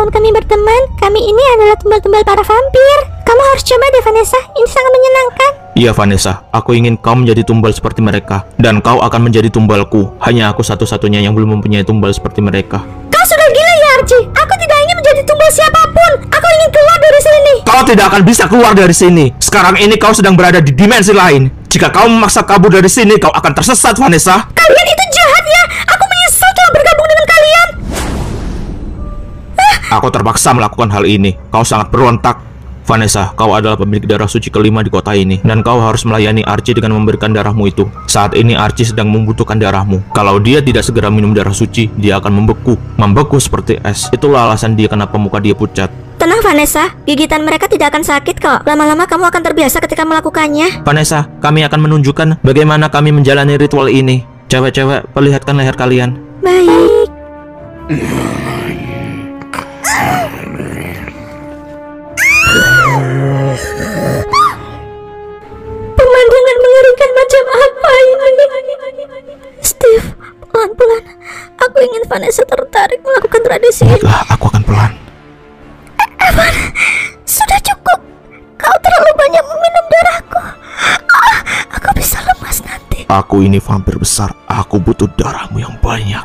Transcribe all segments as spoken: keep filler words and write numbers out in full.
tahun kami berteman, kami ini adalah tumbal-tumbal para vampir. Kamu harus coba deh, Vanessa. Ini sangat menyenangkan. Iya, Vanessa. Aku ingin kau menjadi tumbal seperti mereka. Dan kau akan menjadi tumbalku. Hanya aku satu-satunya yang belum mempunyai tumbal seperti mereka. Kau sudah gila ya, Archie? Aku tidak ingin menjadi tumbal siapapun. Aku ingin keluar dari sini. Kau tidak akan bisa keluar dari sini. Sekarang ini kau sedang berada di dimensi lain. Jika kau memaksa kabur dari sini, kau akan tersesat, Vanessa. Kalian itu jahat ya. Aku menyesal telah bergabung dengan kalian. Aku terpaksa melakukan hal ini. Kau sangat berontak. Vanessa, kau adalah pemilik darah suci kelima di kota ini. Dan kau harus melayani Archie dengan memberikan darahmu itu. Saat ini Archie sedang membutuhkan darahmu. Kalau dia tidak segera minum darah suci, dia akan membeku. Membeku seperti es. Itulah alasan dia kenapa muka dia pucat. Tenang, Vanessa. Gigitan mereka tidak akan sakit kok. Lama-lama kamu akan terbiasa ketika melakukannya. Vanessa, kami akan menunjukkan bagaimana kami menjalani ritual ini. Cewek-cewek, perlihatkan leher kalian. Baik. Pemandangan mengerikan macam apa ini? Steve, pelan-pelan. Aku ingin Vanessa tertarik melakukan tradisi ini. Baiklah, aku akan pelan. Evan, sudah cukup. Kau terlalu banyak meminum darahku. Ah, aku bisa lemas nanti. Aku ini vampir besar. Aku butuh darahmu yang banyak.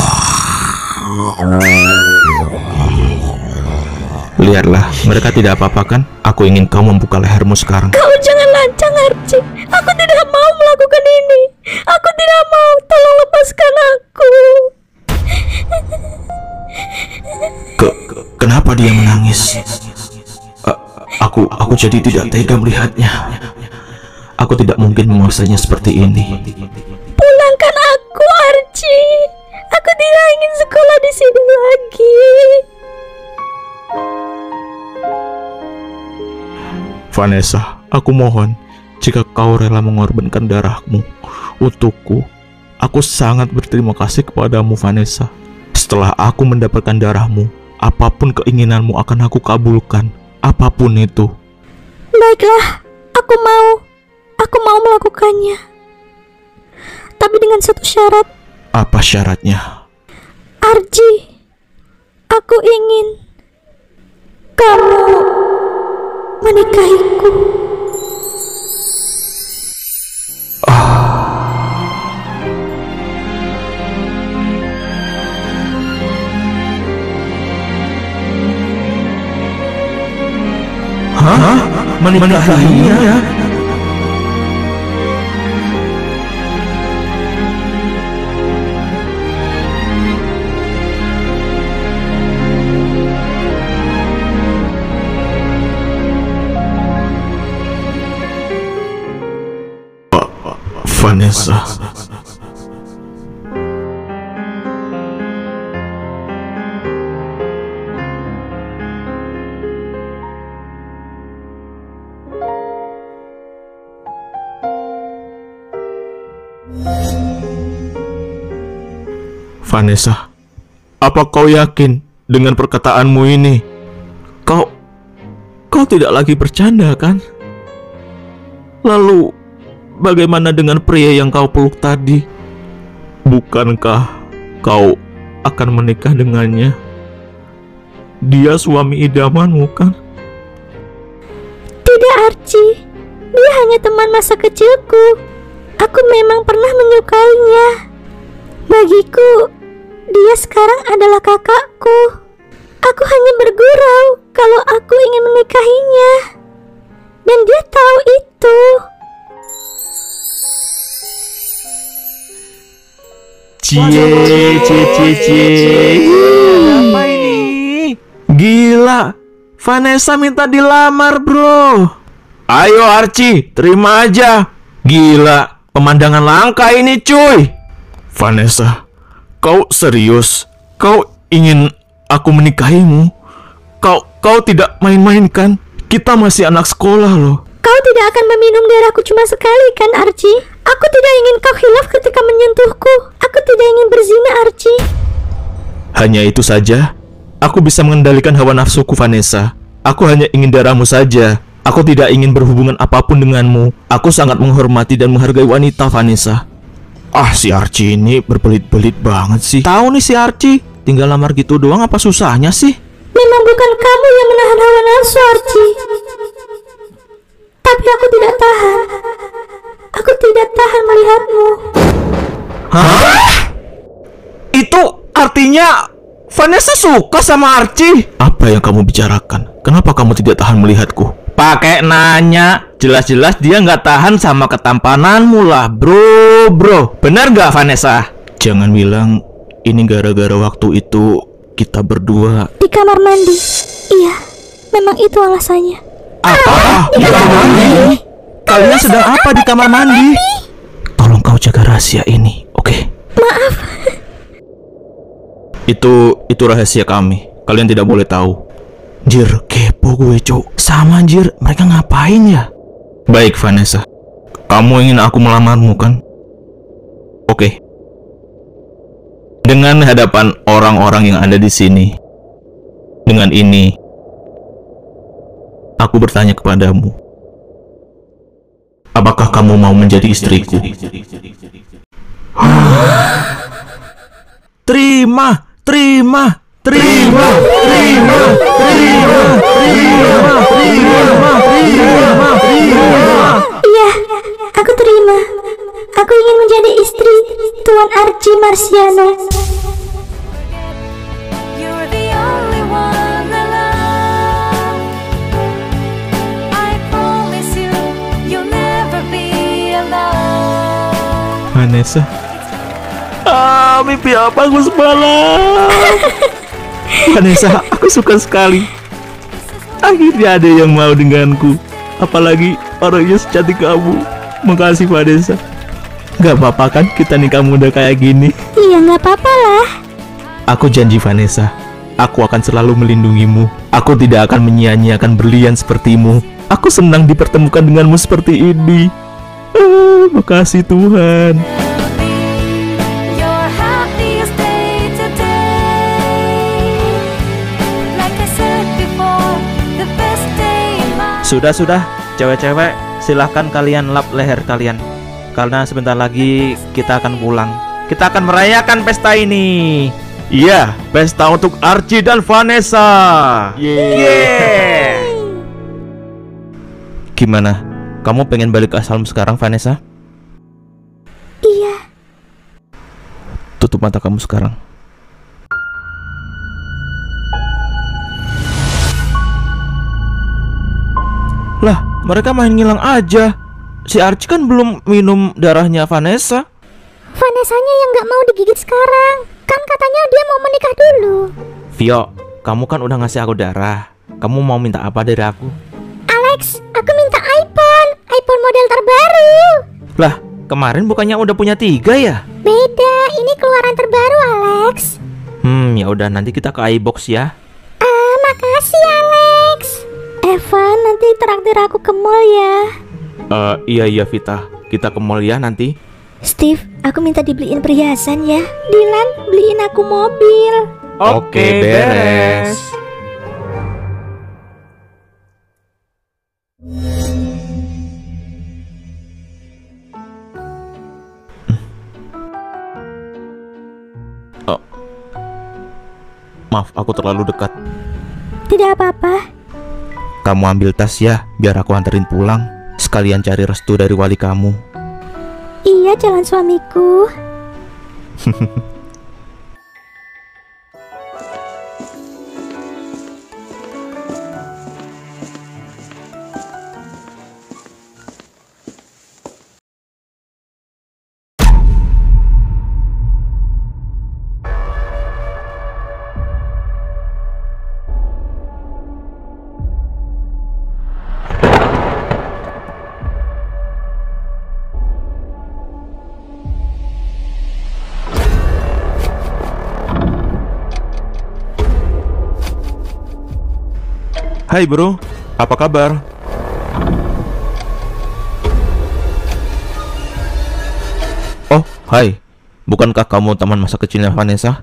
Lihatlah, mereka tidak apa-apa kan? Aku ingin kau membuka lehermu sekarang. Kau jangan lancang, Archie. Aku tidak mau melakukan ini. Aku tidak mau. Tolong lepaskan aku. Ke, ke kenapa dia menangis? A- aku aku jadi tidak tega melihatnya. Aku tidak mungkin memaksanya seperti ini. Pulangkan aku, Archie. Aku tidak ingin sekolah di sini lagi. Vanessa, aku mohon, jika kau rela mengorbankan darahmu untukku, aku sangat berterima kasih kepadamu, Vanessa. Setelah aku mendapatkan darahmu, apapun keinginanmu akan aku kabulkan, apapun itu. Baiklah, aku mau. Aku mau melakukannya. Tapi dengan satu syarat. Apa syaratnya? Archie, aku ingin kamu menikahiku. Hah? Menikahinya? Vanessa. Vanessa, apa kau yakin dengan perkataanmu ini? Kau, kau tidak lagi bercanda kan? Lalu, bagaimana dengan pria yang kau peluk tadi? Bukankah kau akan menikah dengannya? Dia suami idamanmu kan? Tidak, Archie. Dia hanya teman masa kecilku. Aku memang pernah menyukainya. Bagiku, dia sekarang adalah kakakku. Aku hanya bergurau kalau aku ingin menikahinya. Dan dia tahu itu. Cie, cie, cie, cie. Apa ini? Gila, Vanessa minta dilamar, bro. Ayo Archie, terima aja. Gila, pemandangan langka ini, cuy. Vanessa, kau serius? Kau ingin aku menikahimu? Kau, kau tidak main-main kan? Kita masih anak sekolah loh. Kau tidak akan meminum darahku cuma sekali kan, Archie? Aku tidak ingin kau hilaf ketika menyentuhku. Aku tidak ingin berzina, Archie. Hanya itu saja? Aku bisa mengendalikan hawa nafsuku, Vanessa. Aku hanya ingin darahmu saja. Aku tidak ingin berhubungan apapun denganmu. Aku sangat menghormati dan menghargai wanita, Vanessa. Ah, si Archie ini berbelit-belit banget sih. Tahu nih si Archie, tinggal lamar gitu doang apa susahnya sih? Memang bukan kamu yang menahan hawa nafsu, Archie. Tapi aku tidak tahan. Aku tidak tahan melihatmu. Hah? Itu artinya Vanessa suka sama Archie? Apa yang kamu bicarakan? Kenapa kamu tidak tahan melihatku? Pakai nanya, jelas-jelas dia nggak tahan sama ketampananmu lah, bro, bro. Benar nggak, Vanessa? Jangan bilang ini gara-gara waktu itu kita berdua di kamar mandi. Iya, memang itu alasannya. Apa? Di kamar mandi? Kalian sedang apa di kamar mandi? Tolong kau jaga rahasia ini, oke? Maaf. Itu itu rahasia kami. Kalian tidak boleh tahu. Jir, kepo gue, Cuk. Sama anjir, mereka ngapain ya? Baik, Vanessa. Kamu ingin aku melamarmu, kan? Oke. Dengan hadapan orang-orang yang ada di sini. Dengan ini, aku bertanya kepadamu. Apakah kamu mau menjadi istriku? Terima, terima, terima, terima, terima, terima, terima, terima, terima. Iya, aku terima. Aku ingin menjadi istri Tuan Archie Marciano. You're the only one I love. I promise you, you'll never be alone. Vanessa. Ah, mimpi apa aku semalam? Vanessa, aku suka sekali. Akhirnya ada yang mau denganku. Apalagi orangnya secantik kamu. Makasih, Vanessa. Gak apa-apa kan kita nikah muda kayak gini? Iya, gak apa-apa lah. Aku janji, Vanessa, aku akan selalu melindungimu. Aku tidak akan menyia-nyiakan berlian sepertimu. Aku senang dipertemukan denganmu seperti ini. Ah, makasih Tuhan. Your happiest day today. Like I said before, the best day in my Sudah-sudah, cewek-cewek, silahkan kalian lap leher kalian. Karena sebentar lagi kita akan pulang. Kita akan merayakan pesta ini. Iya, pesta untuk Archie dan Vanessa. Yeah. Gimana? Kamu pengen balik ke asalmu sekarang, Vanessa? Iya. Tutup mata kamu sekarang. Lah, mereka main ngilang aja. Si Archie kan belum minum darahnya Vanessa. Vanessanya yang gak mau digigit sekarang. Kan katanya dia mau menikah dulu. Vio, kamu kan udah ngasih aku darah. Kamu mau minta apa dari aku? Alex, aku minta iPhone. iPhone model terbaru. Lah, kemarin bukannya udah punya tiga ya? Beda, ini keluaran terbaru, Alex. Hmm, ya udah nanti kita ke iBox ya. Ah, makasih, Alex. Evan, nanti traktir aku ke mall ya. Uh, iya iya Vita, kita ke mall ya nanti. Steve, aku minta dibeliin perhiasan ya. Dylan, beliin aku mobil. Oke, beres. Oh. Maaf, aku terlalu dekat. Tidak apa-apa. Kamu ambil tas ya, biar aku anterin pulang. Sekalian cari restu dari wali kamu. Iya, calon suamiku. Hai bro, apa kabar? Oh, hai. Bukankah kamu teman masa kecilnya Vanessa?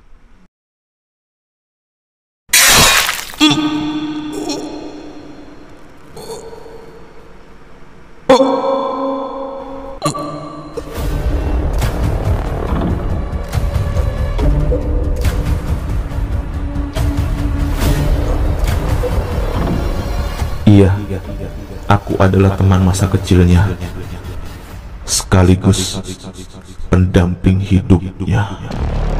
Iya, aku adalah teman masa kecilnya, sekaligus pendamping hidupnya.